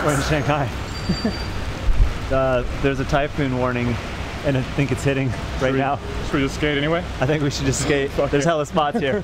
We're in Shanghai. There's a typhoon warning, and I think it's hitting right now. Should we just skate anyway? I think we should just skate. There's hella spots here.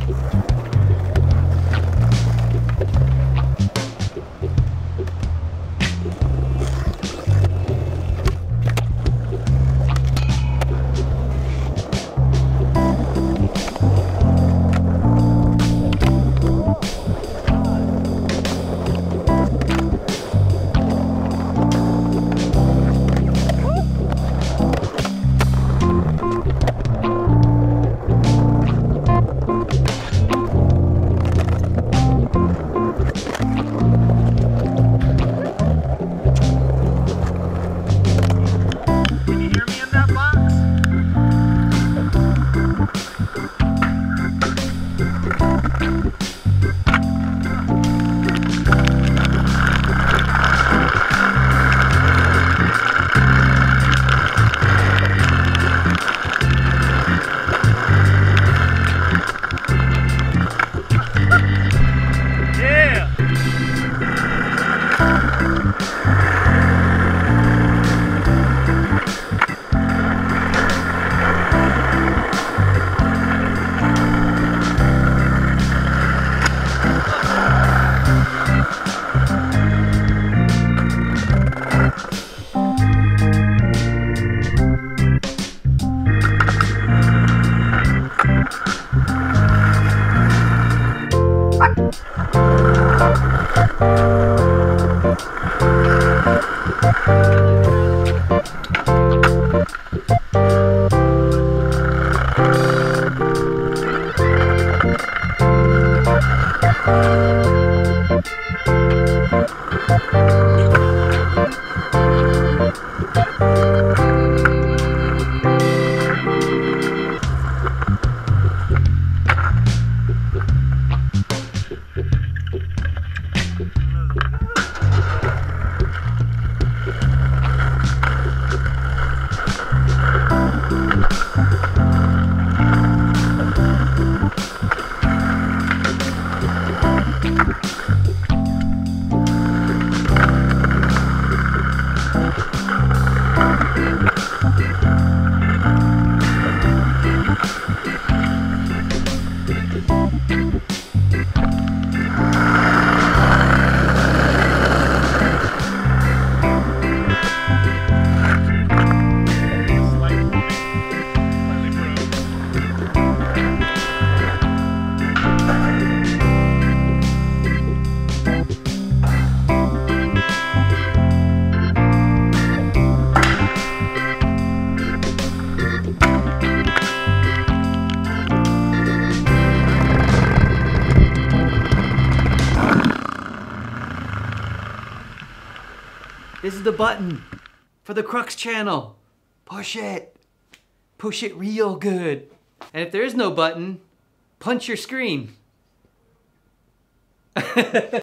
This is the button for the Crux channel. Push it. Push it real good. And if there is no button, punch your screen.